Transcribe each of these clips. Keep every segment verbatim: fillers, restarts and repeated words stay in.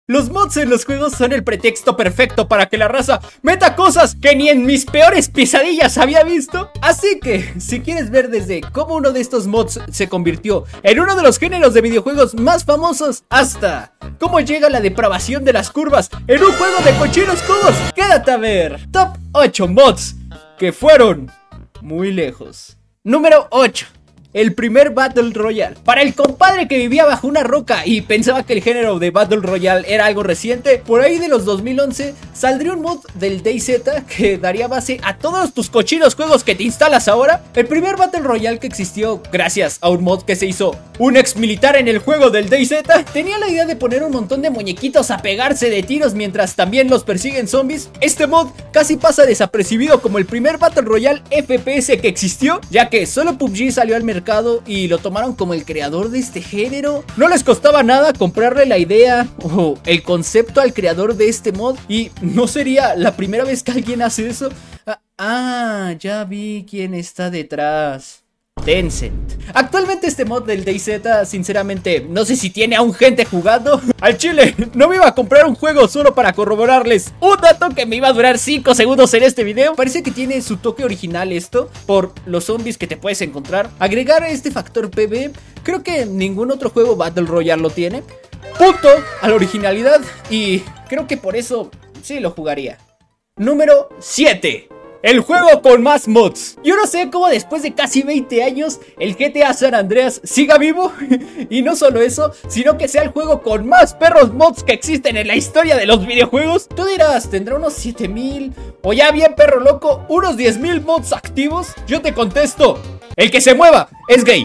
Los mods en los juegos son el pretexto perfecto para que la raza meta cosas que ni en mis peores pesadillas había visto. Así que, si quieres ver desde cómo uno de estos mods se convirtió en uno de los géneros de videojuegos más famosos, hasta cómo llega la depravación de las curvas en un juego de cochinos cubos, quédate a ver. Top ocho mods que fueron muy lejos. Número ocho. El primer Battle Royale. Para el compadre que vivía bajo una roca y pensaba que el género de Battle Royale era algo reciente, por ahí de los dos mil once saldría un mod del DayZ que daría base a todos tus cochinos juegos que te instalas ahora. El primer Battle Royale que existió gracias a un mod que se hizo un ex militar en el juego del DayZ tenía la idea de poner un montón de muñequitos a pegarse de tiros mientras también los persiguen zombies. Este mod casi pasa desapercibido como el primer Battle Royale F P S que existió, ya que solo P U B G salió al mercado y lo tomaron como el creador de este género. No les costaba nada comprarle la idea o el concepto al creador de este mod, y no sería la primera vez que alguien hace eso. Ah, ah ya vi quién está detrás. Tencent. Actualmente este mod del DayZ, sinceramente, no sé si tiene aún gente jugando. Al chile, no me iba a comprar un juego solo para corroborarles un dato que me iba a durar cinco segundos en este video. Parece que tiene su toque original esto, por los zombies que te puedes encontrar. Agregar este factor P V, creo que ningún otro juego Battle Royale lo tiene. Punto a la originalidad, y creo que por eso sí lo jugaría. Número siete. El juego con más mods. Yo no sé cómo después de casi veinte años el G T A San Andreas siga vivo. Y no solo eso, sino que sea el juego con más perros mods que existen en la historia de los videojuegos. Tú dirás, ¿tendrá unos siete mil? O ya bien perro loco, unos diez mil mods activos. Yo te contesto, el que se mueva es gay.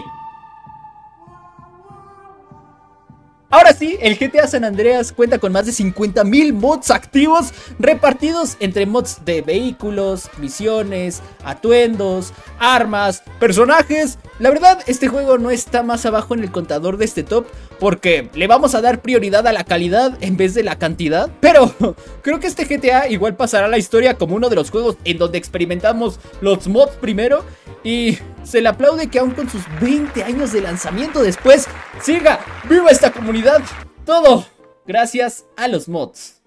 Ahora sí, el G T A San Andreas cuenta con más de cincuenta mil mods activos, repartidos entre mods de vehículos, misiones, atuendos, armas, personajes. La verdad, este juego no está más abajo en el contador de este top, porque le vamos a dar prioridad a la calidad en vez de la cantidad. Pero creo que este G T A igual pasará a la historia como uno de los juegos en donde experimentamos los mods primero, y se le aplaude que aún con sus veinte años de lanzamiento después siga viva esta comunidad. Todo gracias a los mods.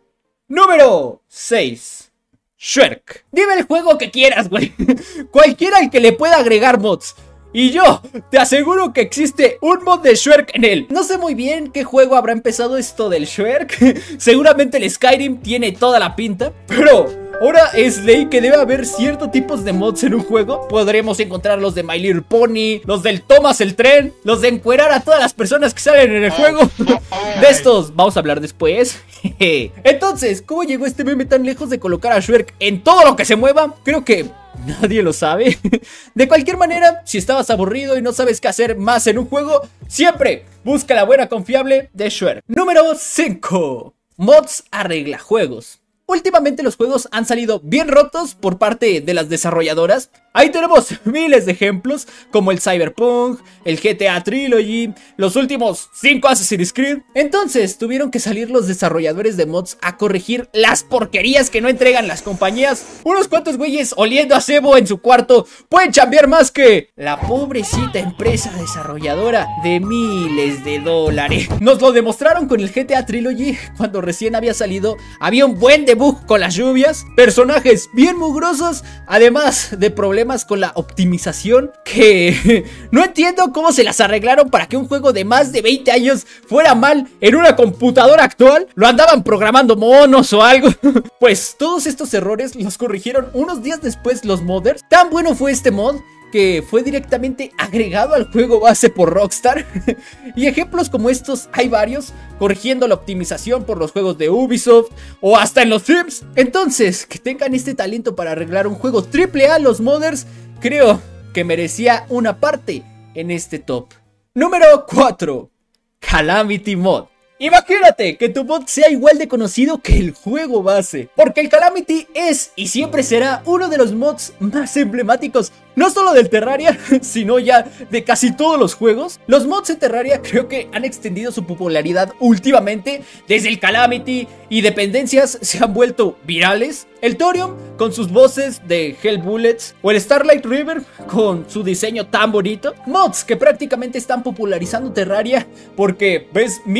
Número seis. Shrek. Dime el juego que quieras, güey. Cualquiera al que le pueda agregar mods, y yo te aseguro que existe un mod de Shrek en él. No sé muy bien qué juego habrá empezado esto del Shrek. Seguramente el Skyrim tiene toda la pinta, pero ahora es ley que debe haber ciertos tipos de mods en un juego. Podremos encontrar los de My Little Pony, los del Thomas el Tren, los de encuerar a todas las personas que salen en el juego. De estos vamos a hablar después. Entonces, ¿cómo llegó este meme tan lejos de colocar a Shrek en todo lo que se mueva? Creo que nadie lo sabe. De cualquier manera, si estabas aburrido y no sabes qué hacer más en un juego, siempre busca la buena confiable de Shrek. Número cinco. Mods arregla juegos. Últimamente los juegos han salido bien rotos por parte de las desarrolladoras. Ahí tenemos miles de ejemplos, como el Cyberpunk, el G T A Trilogy, los últimos cinco Assassin's Creed. Entonces tuvieron que salir los desarrolladores de mods a corregir las porquerías que no entregan las compañías. Unos cuantos güeyes oliendo a cebo en su cuarto pueden chambear más que la pobrecita empresa desarrolladora de miles de dólares. Nos lo demostraron con el G T A Trilogy. Cuando recién había salido, había un buen debug con las lluvias, personajes bien mugrosos, además de problemas con la optimización que no entiendo cómo se las arreglaron para que un juego de más de veinte años fuera mal en una computadora actual. ¿Lo andaban programando monos o algo? Pues todos estos errores los corrigieron unos días después los modders. Tan bueno fue este mod que fue directamente agregado al juego base por Rockstar. Y ejemplos como estos hay varios, corrigiendo la optimización por los juegos de Ubisoft o hasta en los Sims. Entonces, que tengan este talento para arreglar un juego triple A los modders, creo que merecía una parte en este top. Número cuatro. Calamity Mod. Imagínate que tu mod sea igual de conocido que el juego base, porque el Calamity es y siempre será uno de los mods más emblemáticos, no solo del Terraria, sino ya de casi todos los juegos. Los mods en Terraria creo que han extendido su popularidad últimamente. Desde el Calamity y dependencias se han vuelto virales. El Thorium con sus voces de Hell Bullets, o el Starlight River con su diseño tan bonito. Mods que prácticamente están popularizando Terraria, porque ves mil y un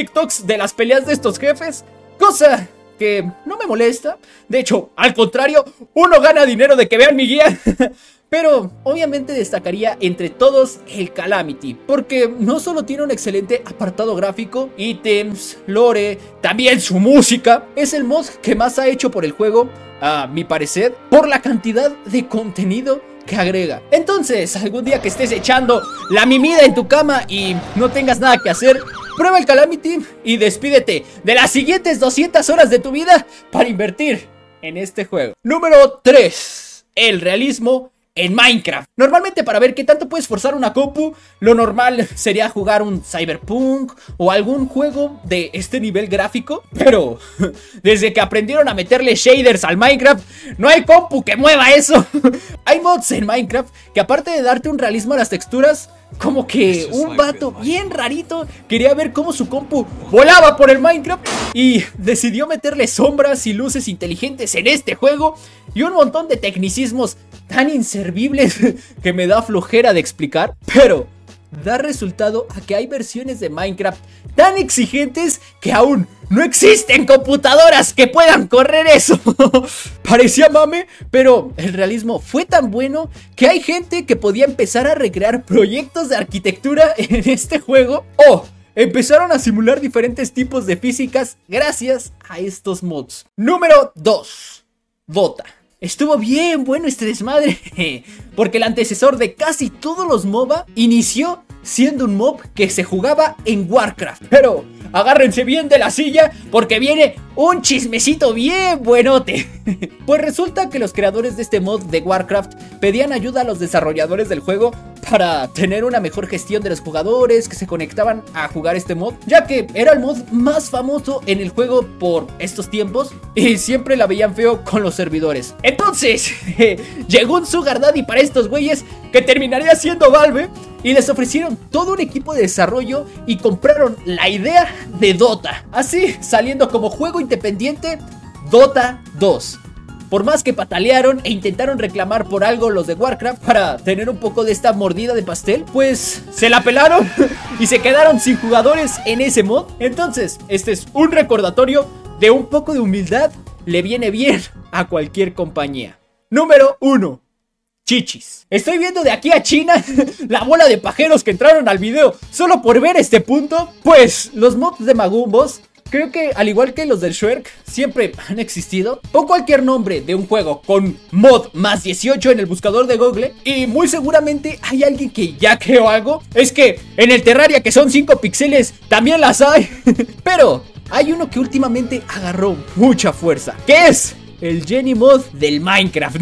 TikToks de las peleas de estos jefes, cosa que no me molesta. De hecho, al contrario, uno gana dinero de que vean mi guía. Pero obviamente destacaría entre todos el Calamity, porque no solo tiene un excelente apartado gráfico, ítems, lore, también su música. Es el mod que más ha hecho por el juego, a mi parecer, por la cantidad de contenido que agrega. Entonces, algún día que estés echando la mimida en tu cama y no tengas nada que hacer, prueba el Calamity y despídete de las siguientes doscientas horas de tu vida para invertir en este juego. Número tres. El realismo en Minecraft. Normalmente, para ver qué tanto puedes forzar una compu, lo normal sería jugar un Cyberpunk o algún juego de este nivel gráfico. Pero desde que aprendieron a meterle shaders al Minecraft, no hay compu que mueva eso. Hay mods en Minecraft que, aparte de darte un realismo a las texturas, como que un vato bien rarito quería ver cómo su compu volaba por el Minecraft y decidió meterle sombras y luces inteligentes en este juego y un montón de tecnicismos tan inservibles que me da flojera de explicar, pero da resultado a que hay versiones de Minecraft tan exigentes que aún no existen computadoras que puedan correr eso. Parecía mame, pero el realismo fue tan bueno que hay gente que podía empezar a recrear proyectos de arquitectura en este juego o empezaron a simular diferentes tipos de físicas gracias a estos mods. Número dos. Dota. Estuvo bien bueno este desmadre, porque el antecesor de casi todos los MOBA inició siendo un mob que se jugaba en Warcraft. Pero agárrense bien de la silla porque viene un chismecito bien buenote. Pues resulta que los creadores de este mod de Warcraft pedían ayuda a los desarrolladores del juego para tener una mejor gestión de los jugadores que se conectaban a jugar este mod, ya que era el mod más famoso en el juego por estos tiempos y siempre la veían feo con los servidores. Entonces llegó un Sugar Daddy para estos güeyes que terminaría siendo Valve y les ofrecieron todo un equipo de desarrollo y compraron la idea de Dota, así saliendo como juego independiente Dota dos. Por más que patalearon e intentaron reclamar por algo los de Warcraft para tener un poco de esta mordida de pastel, pues se la pelaron y se quedaron sin jugadores en ese mod. Entonces, este es un recordatorio de un poco de humildad, le viene bien a cualquier compañía. Número uno. Chichis. Estoy viendo de aquí a China la bola de pajeros que entraron al video solo por ver este punto. Pues los mods de Magumbos, creo que al igual que los del Shwerk, siempre han existido. Pon cualquier nombre de un juego con mod más dieciocho en el buscador de Google y muy seguramente hay alguien que ya creó algo. Es que en el Terraria, que son cinco píxeles, también las hay. Pero hay uno que últimamente agarró mucha fuerza, que es el Jenny Mod del Minecraft.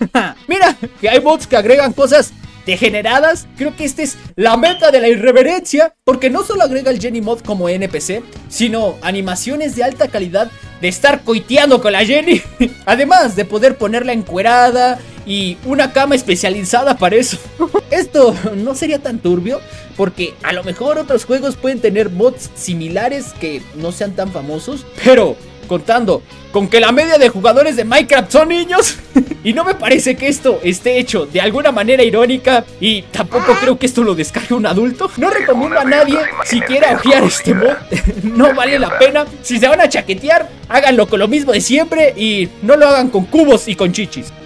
Mira, que hay mods que agregan cosas degeneradas. Creo que esta es la meta de la irreverencia, porque no solo agrega el Jenny Mod como N P C, sino animaciones de alta calidad de estar coiteando con la Jenny. Además de poder ponerla encuerada y una cama especializada para eso. Esto no sería tan turbio, porque a lo mejor otros juegos pueden tener mods similares que no sean tan famosos, pero contando con que la media de jugadores de Minecraft son niños, y no me parece que esto esté hecho de alguna manera irónica, y tampoco creo que esto lo descargue un adulto. No recomiendo a nadie siquiera ojear este mod. No vale la pena. Si se van a chaquetear, háganlo con lo mismo de siempre y no lo hagan con cubos y con chichis.